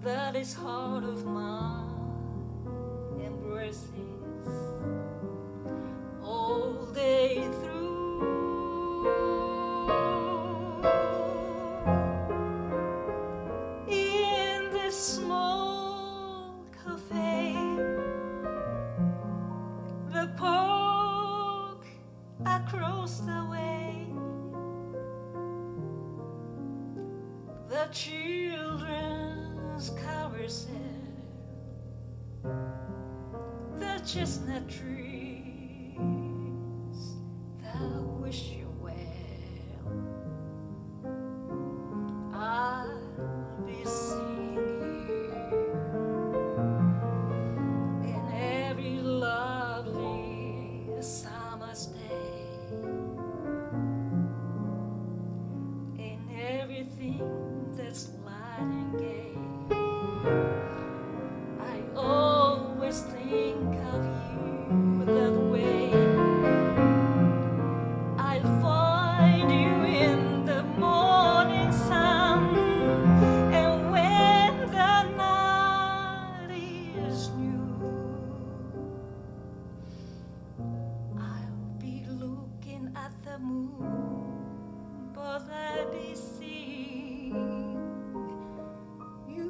that his heart of mine embraces all day through. In this small cafe, the park across the way, the children's carousel, the chestnut trees that wish you well. I'll be seeing you in every lovely summer's day, in everything that's light and gay. I always think of you that way. I'll find you in the morning sun, and when the night is new, I'll be looking at the moon, but I'll be seeing you.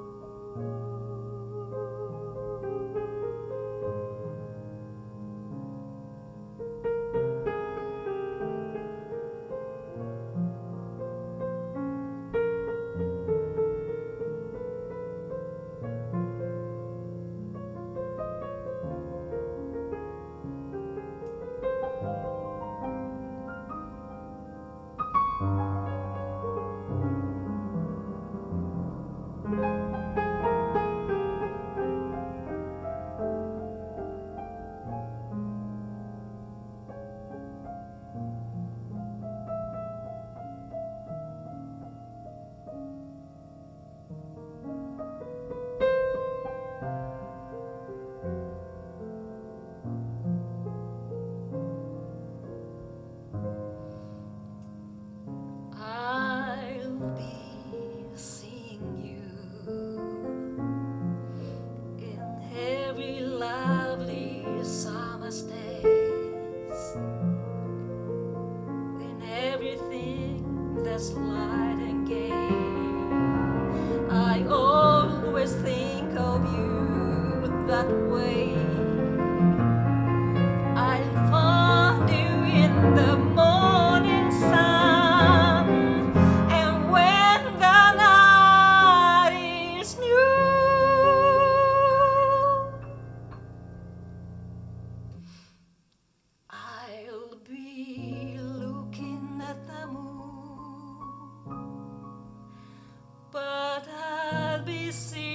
I'll be seeing you in every lovely summer's days, in everything that's light and gay. I always think of you that way. I'll find you in the morning sun, and when the night is new, I'll be looking at the moon, but I'll be seeing